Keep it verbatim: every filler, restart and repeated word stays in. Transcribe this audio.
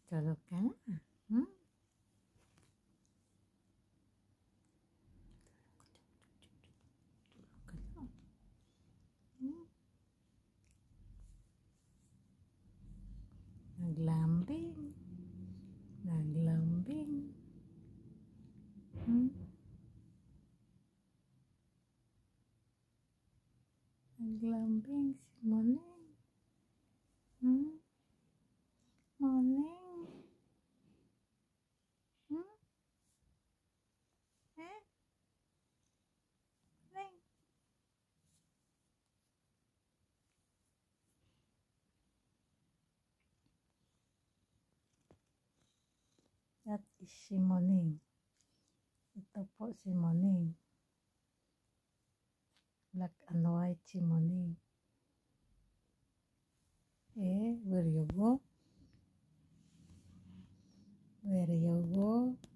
Tulog ka na. Hmm? Tulog ka na. Hmm? Naglambing. Naglambing. Hmm? Naglambing si Moneng. Hmm? Moneng. Hmm? Eh? Moneng. That is si Moneng. Ito po si Moneng. Black and white si Moneng. Eh, where you go? Where you go?